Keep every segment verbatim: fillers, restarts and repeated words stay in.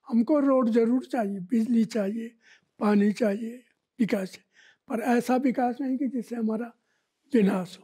हमको रोड जरूर चाहिए, बिजली चाहिए, पानी चाहिए, विकास चाहिए, पर ऐसा विकास नहीं कि जिससे हमारा विनाश हो।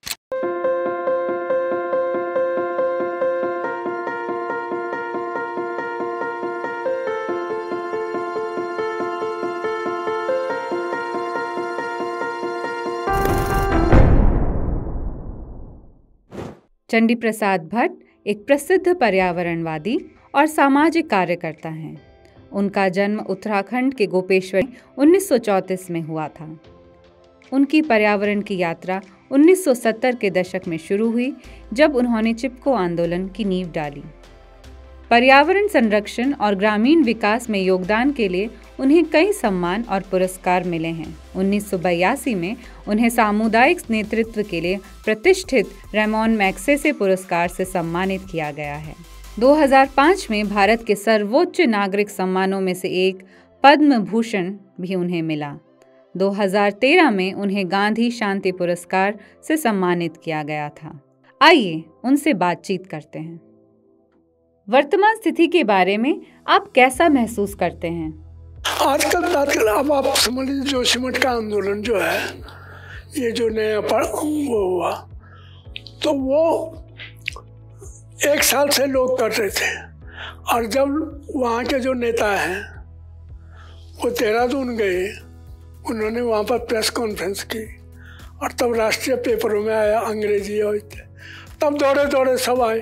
चंडी प्रसाद भट्ट एक प्रसिद्ध पर्यावरणवादी और सामाजिक कार्यकर्ता हैं। उनका जन्म उत्तराखंड के गोपेश्वर उन्नीस सौ चौंतीस में हुआ था। उनकी पर्यावरण की यात्रा उन्नीस सौ सत्तर के दशक में शुरू हुई, जब उन्होंने चिपको आंदोलन की नींव डाली। पर्यावरण संरक्षण और ग्रामीण विकास में योगदान के लिए उन्हें कई सम्मान और पुरस्कार मिले हैं। उन्नीस सौ बयासी में उन्हें सामुदायिक नेतृत्व के लिए प्रतिष्ठित रेमोन मैग्सेसे पुरस्कार से सम्मानित किया गया है। दो हज़ार पाँच में भारत के सर्वोच्च नागरिक सम्मानों में से एक पद्म भूषण भी उन्हें मिला। दो हज़ार तेरह में उन्हें गांधी शांति पुरस्कार से सम्मानित किया गया था। आइए उनसे बातचीत करते हैं। वर्तमान स्थिति के बारे में आप कैसा महसूस करते हैं? आजकल आजकल अब आप समझ लीजिए, जोशीमठ का आंदोलन जो है, ये जो नया वो हुआ, तो वो एक साल से लोग कर रहे थे, और जब वहाँ के जो नेता हैं वो देहरादून गए, उन्होंने वहाँ पर प्रेस कॉन्फ्रेंस की, और तब राष्ट्रीय पेपरों में आया, अंग्रेजी और तब दौड़े दौड़े सब आए।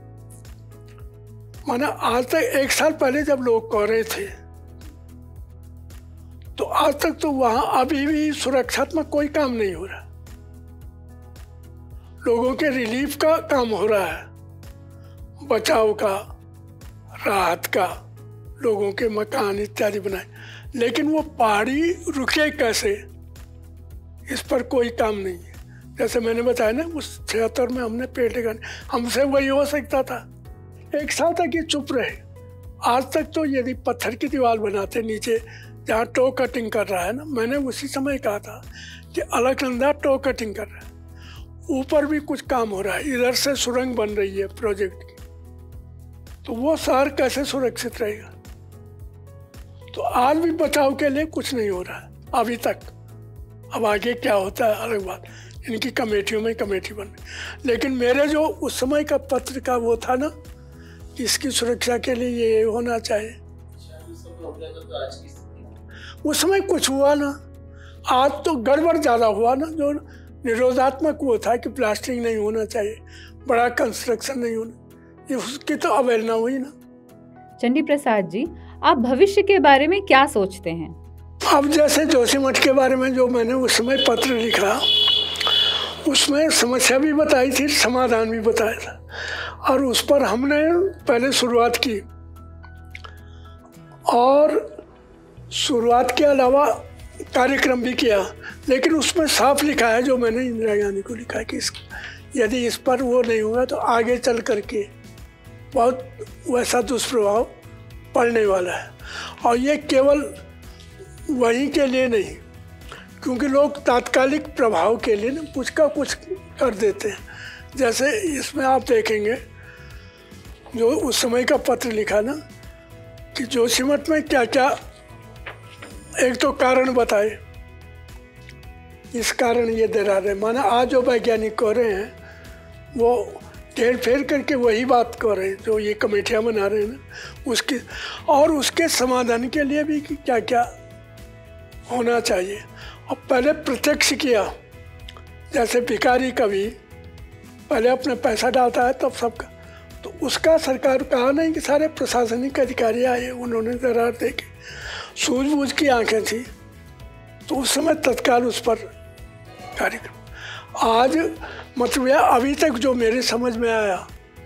माना आज तक एक साल पहले जब लोग कह रहे थे, तो आज तक तो वहाँ अभी भी सुरक्षात्मक कोई काम नहीं हो रहा। लोगों के रिलीफ का काम हो रहा है, बचाव का, राहत का, लोगों के मकान इत्यादि बनाए, लेकिन वो पहाड़ी रुके कैसे, इस पर कोई काम नहीं है। जैसे मैंने बताया ना, उस छिहत्तर में हमने पेड़ लगाने, हमसे वही हो सकता था। एक साल तक ये चुप रहे। आज तक तो यदि पत्थर की दीवार बनाते नीचे, जहाँ टो कटिंग कर रहा है ना, मैंने उसी समय कहा था कि अलकनंदा टो कटिंग कर रहा है, ऊपर भी कुछ काम हो रहा है, इधर से सुरंग बन रही है प्रोजेक्ट की, तो वो शहर कैसे सुरक्षित रहेगा? तो आज भी बचाव के लिए कुछ नहीं हो रहा है अभी तक। अब आगे क्या होता है अलग बात, इनकी कमेटियों में कमेटी बन। लेकिन मेरे जो उस समय का पत्र का वो था ना, कि इसकी सुरक्षा के लिए ये होना चाहिए, उस समय कुछ हुआ ना। आज तो गड़बड़ ज़्यादा हुआ ना, जो निरोधात्मक वो था कि प्लास्टिक नहीं होना चाहिए, बड़ा कंस्ट्रक्शन नहीं होना, ये उसकी तो अवहेलना हुई ना। चंडी प्रसाद जी, आप भविष्य के बारे में क्या सोचते हैं? अब जैसे जोशीमठ के बारे में जो मैंने उस समय पत्र लिखा, उसमें समस्या भी बताई थी, समाधान भी बताया था, और उस पर हमने पहले शुरुआत की, और शुरुआत के अलावा कार्यक्रम भी किया। लेकिन उसमें साफ लिखा है, जो मैंने इंदिरा गांधी को लिखा है, कि इस यदि इस पर वो नहीं हुआ तो आगे चल करके बहुत वैसा दुष्प्रभाव पड़ने वाला है। और ये केवल वहीं के लिए नहीं, क्योंकि लोग तात्कालिक प्रभाव के लिए ना कुछ का कुछ कर देते हैं। जैसे इसमें आप देखेंगे, जो उस समय का पत्र लिखा ना, कि जोशीमठ में क्या क्या, एक तो कारण बताए, इस कारण ये दरार है। माना आज जो वैज्ञानिक कह रहे हैं, वो घेर फेर करके वही बात कर रहे हैं, जो ये कमेटियाँ बना रहे हैं ना, उसकी, और उसके समाधान के लिए भी कि क्या क्या होना चाहिए। और पहले प्रत्यक्ष किया, जैसे भिखारी कभी पहले अपना पैसा डालता है तब सबका, तो उसका सरकार कहा नहीं कि सारे प्रशासनिक अधिकारी आए, उन्होंने दरार देखी, सूझबूझ की आंखें थी, तो उस समय तत्काल उस पर कार्यक्रम। आज मतलब यह अभी तक जो मेरे समझ में आया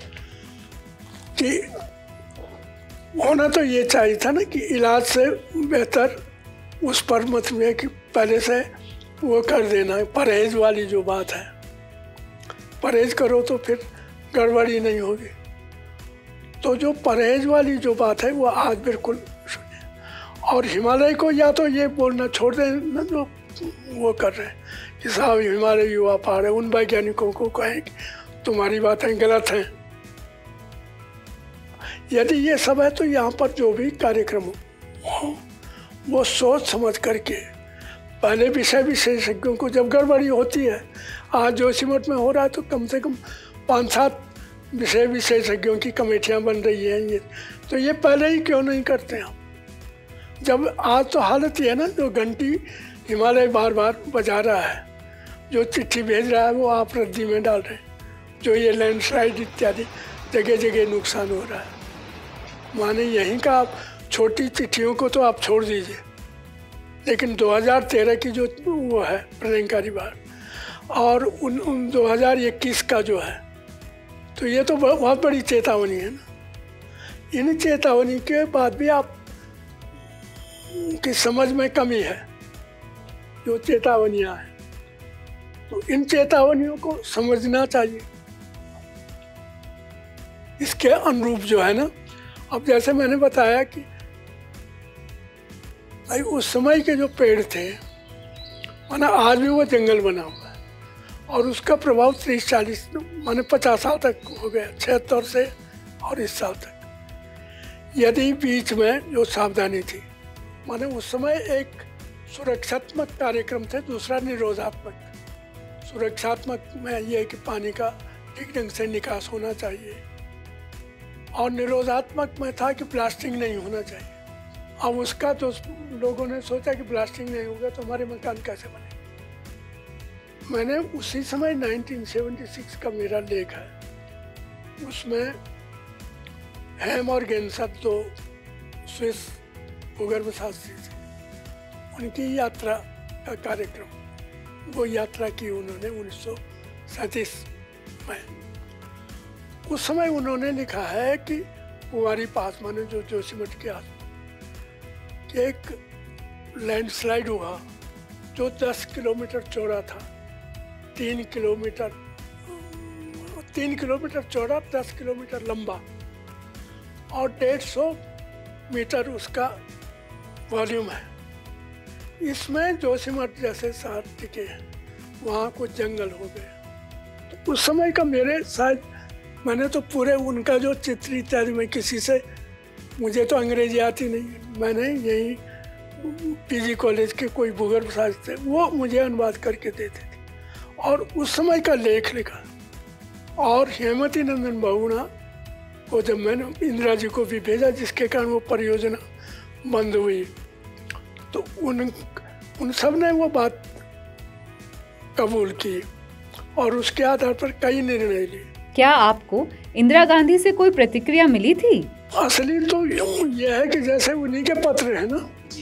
कि होना तो ये चाहिए था ना, कि इलाज से बेहतर उस पर मतलब है कि पहले से वो कर देना, परहेज वाली जो बात है, परहेज करो तो फिर गड़बड़ी नहीं होगी। तो जो परहेज वाली जो बात है वो आज बिल्कुल सुनिए। और हिमालय को या तो ये बोलना छोड़ दें ना, जो वो कर रहे हैं कि साहब हिमालय युवा पहाड़ है, उन वैज्ञानिकों को कहें कि तुम्हारी बातें गलत हैं। यदि ये सब है तो यहाँ पर जो भी कार्यक्रम हो वो सोच समझ करके, पहले विषय विशेषज्ञों को, जब गड़बड़ी होती है, आज जोशीमठ में हो रहा है तो कम से कम पाँच सात विषय विशेषज्ञों की कमेटियाँ बन रही हैं, ये तो ये पहले ही क्यों नहीं करते हम? जब आज तो हालत ये है ना, जो घंटी हिमालय बार बार बजा रहा है, जो चिट्ठी भेज रहा है वो आप रद्दी में डाल रहे हैं, जो ये लैंडस्लाइड इत्यादि जगह जगह नुकसान हो रहा है। माने यहीं का आप छोटी चिट्ठियों को तो आप छोड़ दीजिए, लेकिन दो हज़ार तेरह की जो वो है प्रलयंकारी बाढ़ और उन, उन दो हज़ार इक्कीस का जो है, तो ये तो बहुत बड़ी चेतावनी है ना। इन चेतावनी के बाद भी आप की समझ में कमी है, जो चेतावनियाँ हैं, तो इन चेतावनियों को समझना चाहिए। इसके अनुरूप जो है ना, अब जैसे मैंने बताया कि भाई उस समय के जो पेड़ थे, माना आज भी वो जंगल बना हुआ है और उसका प्रभाव तीस चालीस माने पचास साल तक हो गया, छिहत्तर से और इस साल तक। यदि बीच में जो सावधानी थी, माने उस समय एक सुरक्षात्मक कार्यक्रम थे, दूसरा निरोधात्मक। सुरक्षात्मक में ये कि पानी का ठीक ढंग से निकास होना चाहिए, और निरोधात्मक में था कि ब्लास्टिंग नहीं होना चाहिए। अब उसका तो लोगों ने सोचा कि ब्लास्टिंग नहीं होगा तो हमारे मकान कैसे बने। मैंने उसी समय उन्नीस सौ छिहत्तर का मेरा लेख है, उसमें हेम और गेंसर दो स्विस भूगर्भ शास्त्री थे, उनकी यात्रा का कार्यक्रम, वो यात्रा की उन्होंने उन्नीस सौ सैंतीस में। उस समय उन्होंने लिखा है कि कुंवारी पास, माने जो जोशीमठ के आस कि एक लैंडस्लाइड हुआ जो दस किलोमीटर चौड़ा था, तीन किलोमीटर तीन किलोमीटर चौड़ा, दस किलोमीटर लंबा और डेढ़ सौ मीटर उसका वॉल्यूम है। इसमें जोशीमठ जैसे शहर टिके हैं, वहाँ कुछ जंगल हो गए। तो उस समय का मेरे शायद, मैंने तो पूरे उनका जो चित्र इत्यादि में किसी से, मुझे तो अंग्रेजी आती नहीं, मैंने यही पीजी कॉलेज के कोई भूगर्भ शास्त्री थे, वो मुझे अनुवाद करके देते थे और उस समय का लेख लिखा। और हेमवती नंदन बहुगुणा को जब मैंने इंदिरा जी को भी भेजा, जिसके कारण वो परियोजना बंद हुई, तो उन उन सब ने वो बात कबूल की और उसके आधार पर कई निर्णय लिए। क्या आपको इंदिरा गांधी से कोई प्रतिक्रिया मिली थी? असली तो ये है कि जैसे उन्हीं के पत्र है ना,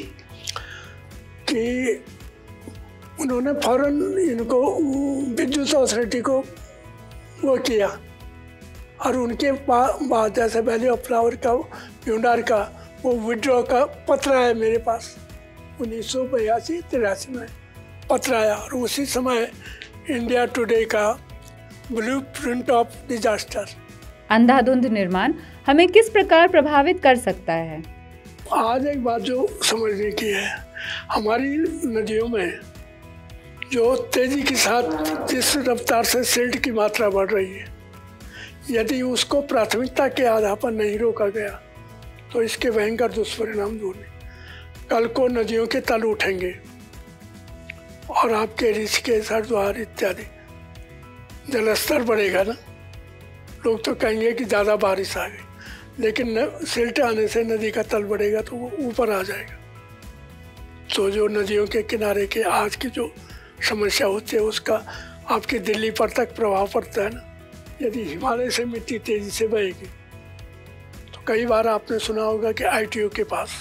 कि उन्होंने फौरन इनको विद्युत अथॉरिटी को वो किया और उनके बाद जैसे वैली ऑफ फ्लावर का, प्यूडार का वो विड्रॉ का पत्र आया मेरे पास उन्नीस सौ बयासी तिरासी में पत्र आया। और उसी समय इंडिया टुडे का ब्लू प्रिंट ऑफ डिजास्टर। अंधाधुंध निर्माण हमें किस प्रकार प्रभावित कर सकता है? आज एक बात जो समझने की है, हमारी नदियों में जो तेजी के साथ जिस रफ्तार से सिल्ट की मात्रा बढ़ रही है, यदि उसको प्राथमिकता के आधार पर नहीं रोका गया तो इसके भयंकर दुष्परिणाम दूर नहीं। कल को नदियों के तल उठेंगे और आपके ऋषिकेश, हरिद्वार इत्यादि जलस्तर बढ़ेगा ना, लोग तो कहेंगे कि ज़्यादा बारिश आ गई, लेकिन न सिल्ट आने से नदी का तल बढ़ेगा तो वो ऊपर आ जाएगा। तो जो नदियों के किनारे के आज की जो समस्या होती है उसका आपकी दिल्ली पर तक प्रभाव पड़ता है ना। यदि हिमालय से मिट्टी तेजी से बहेगी तो कई बार आपने सुना होगा कि आई टी यू के पास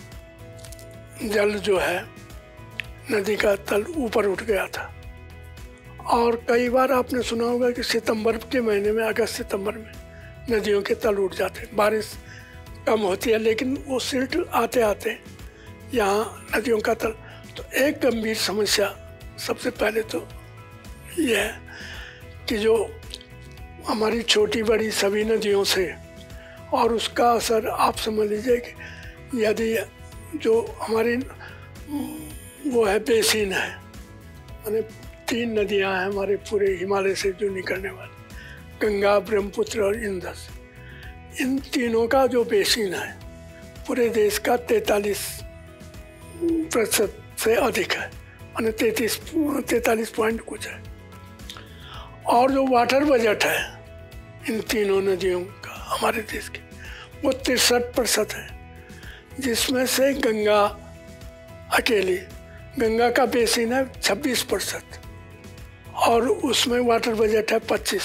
जल जो है नदी का तल ऊपर उठ गया था। और कई बार आपने सुना होगा कि सितंबर के महीने में, अगस्त सितंबर में नदियों के तल उठ जाते हैं, बारिश कम होती है लेकिन वो सिल्ट आते आते यहाँ नदियों का तल। तो एक गंभीर समस्या सबसे पहले तो ये है कि जो हमारी छोटी बड़ी सभी नदियों से, और उसका असर आप समझ लीजिए कि यदि जो हमारी वो है बेसिन है, माने तीन नदियां हैं हमारे पूरे हिमालय से जो निकलने वाली, गंगा, ब्रह्मपुत्र और इंदस। इन तीनों का जो बेसिन है पूरे देश का तैतालीस प्रतिशत से अधिक है, माने तैतीस तैतालीस पॉइंट कुछ है। और जो वाटर बजट है इन तीनों नदियों का हमारे देश के, वो तिरसठ प्रतिशत है, जिसमें से गंगा अकेली, गंगा का बेसिन है छब्बीस प्रतिशत और उसमें वाटर बजट है पच्चीस,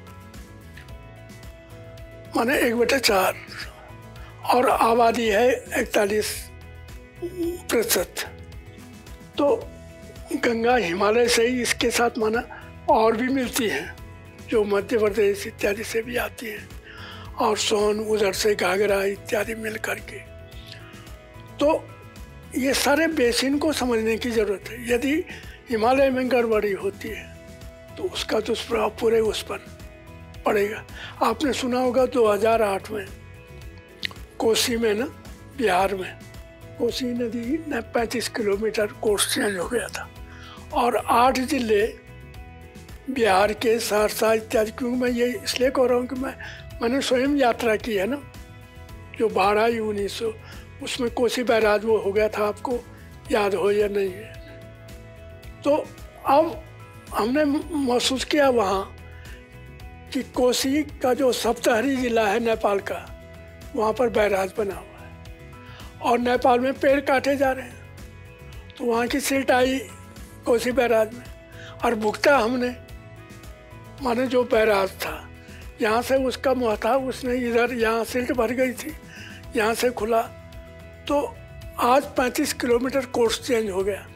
माने एक बटे चार, और आबादी है इकतालीस प्रतिशत। तो गंगा हिमालय से ही इसके साथ माना और भी मिलती हैं जो मध्य प्रदेश इत्यादि से भी आती हैं, और सोन उधर से घाघरा इत्यादि मिल करके। तो ये सारे बेसिन को समझने की ज़रूरत है। यदि हिमालय में गड़बड़ी होती है तो उसका दुष्प्रभाव पूरे उस पर पड़ेगा। आपने सुना होगा दो हज़ार आठ में कोसी में ना, बिहार में कोसी नदी ने पैंतीस किलोमीटर कोर्स चेंज हो गया था, और आठ जिले बिहार के, सहरसा इत्यादि, क्योंकि मैं ये इसलिए कह रहा हूँ कि मैं मैंने स्वयं यात्रा की है ना, जो बाढ़ आई उन्नीस सौ, उसमें कोसी बैराज वो हो गया था, आपको याद हो या नहीं है। तो अब हमने महसूस किया वहाँ कि कोसी का जो सप्तहरी जिला है नेपाल का, वहाँ पर बैराज बना हुआ है और नेपाल में पेड़ काटे जा रहे हैं, तो वहाँ की सिल्ट आई कोसी बैराज में, और भुगता हमने, माने जो बैराज था यहाँ से उसका मुँह था, उसने इधर यहाँ सिल्ट भर गई थी, यहाँ से खुला, तो आज पैंतीस किलोमीटर कोर्स चेंज हो गया।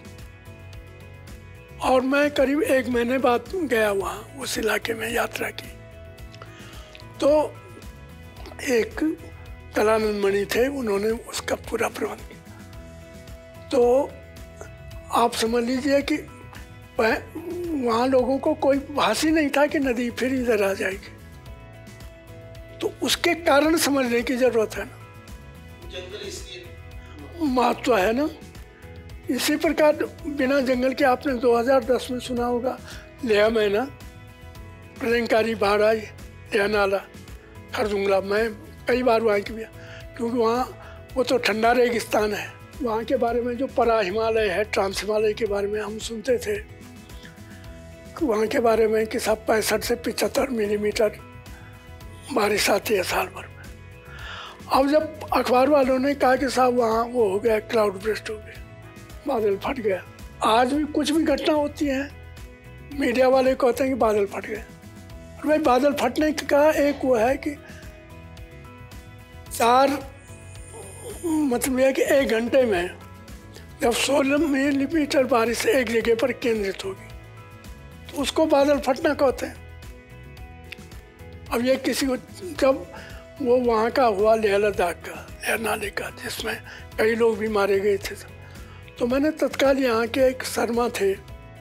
और मैं करीब एक महीने बाद गया वहाँ, उस इलाके में यात्रा की। तो एक कलानंद मणि थे, उन्होंने उसका पूरा प्रबंध किया। तो आप समझ लीजिए कि वहाँ लोगों को कोई भास ही नहीं था कि नदी फिर इधर आ जाएगी। तो उसके कारण समझने की जरूरत है ना, महत्व है ना। इसी प्रकार बिना जंगल के आपने दो हज़ार दस में सुना होगा, लेह में ना प्रलयंकारी बाढ़ आई, लेह नाला खरदुंगला। मैं कई बार वहाँ की भी, क्योंकि वहाँ वो तो ठंडा रेगिस्तान है। वहाँ के बारे में जो परा हिमालय है, ट्रांस हिमालय के बारे में हम सुनते थे, वहाँ के बारे में कि सब पैंसठ से पिचहत्तर मिलीमीटर बारिश आती है साल भर में। अब जब अखबार वालों ने कहा कि साहब वहाँ वो हो गया, क्लाउड ब्रेस्ट हो गया, बादल फट गया, आज भी कुछ भी घटना होती है मीडिया वाले कहते हैं कि बादल फट गए। और भाई बादल फटने का एक वो है कि चार मतलब यह कि एक घंटे में जब सोलह मिलीमीटर बारिश एक जगह पर केंद्रित होगी तो उसको बादल फटना कहते हैं। अब ये किसी को, जब वो वहाँ का हुआ लेह लद्दाख का, लेह नाले का, जिसमें कई लोग भी मारे गए थे, तो मैंने तत्काल यहाँ के एक शर्मा थे,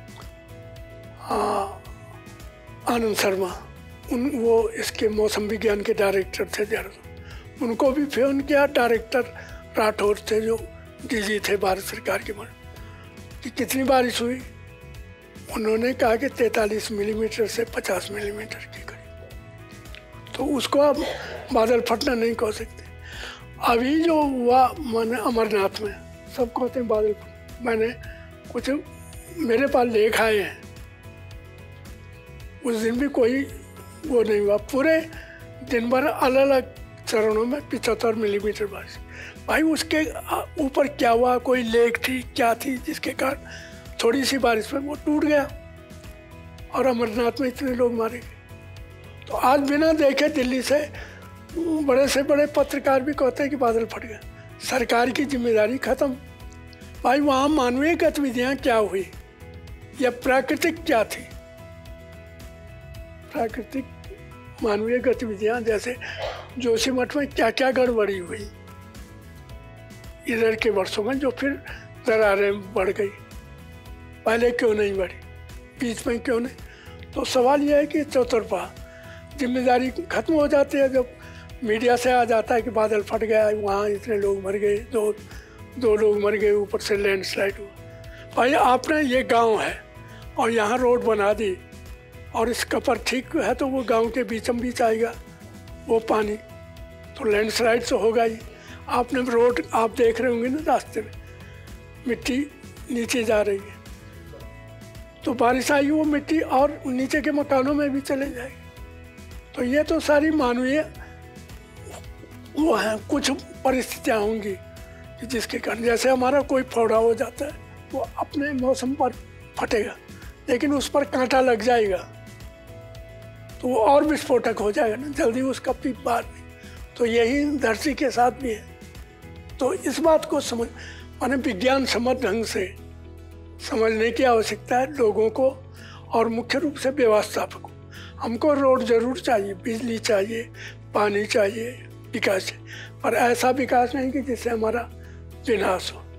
हाँ आनंद शर्मा, उन वो इसके मौसम विज्ञान के डायरेक्टर थे देहरादून, उनको भी फोन किया। डायरेक्टर राठौर थे जो डीजी थे भारत सरकार के, कि कितनी बारिश हुई। उन्होंने कहा कि तैंतालीस मिलीमीटर से पचास मिलीमीटर की करीब। तो उसको आप बादल फटना नहीं कह सकते। अभी जो हुआ मैंने अमरनाथ में, सब कहते हैं बादल फट। मैंने कुछ मेरे पास लेख आए हैं, उस दिन भी कोई वो नहीं हुआ। पूरे दिन भर अलग अलग चरणों में पिछहत्तर मिलीमीटर बारिश। भाई उसके ऊपर क्या हुआ, कोई लेक थी क्या थी, जिसके कारण थोड़ी सी बारिश में वो टूट गया और अमरनाथ में इतने लोग मारे गए। तो आज बिना देखे दिल्ली से बड़े से बड़े पत्रकार भी कहते हैं कि बादल फट गए, सरकार की जिम्मेदारी खत्म। भाई वहाँ मानवीय गतिविधियाँ क्या हुई या प्राकृतिक क्या थी? प्राकृतिक मानवीय गतिविधियाँ, जैसे जोशीमठ में क्या क्या गड़बड़ी हुई इधर के वर्षों में, जो फिर दरारें बढ़ गई, पहले क्यों नहीं बढ़ी, बीच में क्यों नहीं? तो सवाल यह है कि चौतरफा जिम्मेदारी खत्म हो जाती है जब मीडिया से आ जाता है कि बादल फट गया, वहाँ इतने लोग मर गए, दो दो लोग मर गए, ऊपर से लैंडस्लाइड हुआ। भाई आपने ये गांव है और यहाँ रोड बना दी और इसका पर ठीक है तो वो गांव के बीचम बीच आएगा वो पानी, तो लैंडस्लाइड तो होगा ही। आपने रोड आप देख रहे होंगे ना, रास्ते में मिट्टी नीचे जा रही है, तो बारिश आई वो मिट्टी और नीचे के मकानों में भी चले जाएगी। तो ये तो सारी मानवीय वो है, कुछ परिस्थितियाँ होंगी जिसके कारण, जैसे हमारा कोई फोड़ा हो जाता है वो अपने मौसम पर फटेगा, लेकिन उस पर कांटा लग जाएगा तो वो और विस्फोटक हो जाएगा ना, जल्दी उसका पीप बाहर नहीं। तो यही धरती के साथ भी है। तो इस बात को समझ माने विज्ञान सम्मत ढंग से समझने की आवश्यकता है लोगों को, और मुख्य रूप से व्यवस्थापक को। हमको रोड जरूर चाहिए, बिजली चाहिए, पानी चाहिए, विकास चाहिए, पर ऐसा विकास नहीं कि जिससे हमारा विनाश हो।